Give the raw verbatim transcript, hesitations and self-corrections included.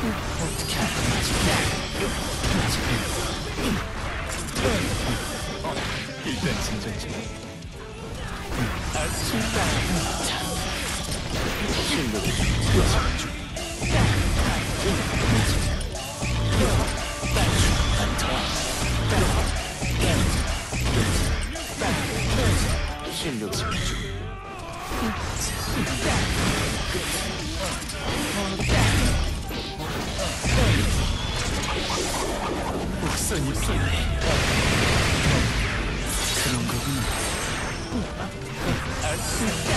어떻게 알았지? 일단 진정 좀. 알겠습니다. 실력이 부여서 중. 실력이 중. 목선이 필요해. 그런 거구나. 알겠습니다.